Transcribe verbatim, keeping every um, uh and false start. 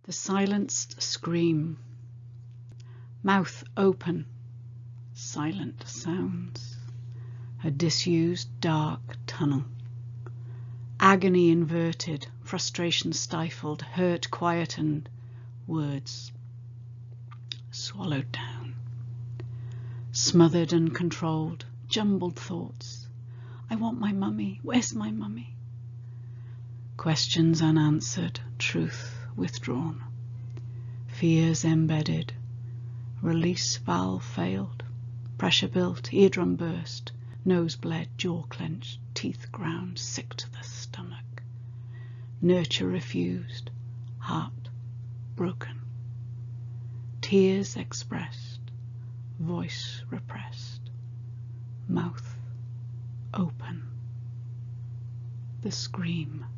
The silenced scream. Mouth open. Silent sounds. A disused dark tunnel. Agony inverted. Frustration stifled. Hurt quietened. Words swallowed down. Smothered and controlled. Jumbled thoughts. I want my mummy. Where's my mummy? Questions unanswered. Truth withdrawn. Fears embedded. Release valve failed. Pressure built. Eardrum burst. Nose bled. Jaw clenched. Teeth ground. Sick to the stomach. Nurture refused. Heart broken. Tears expressed. Voice repressed. Mouth open. The scream.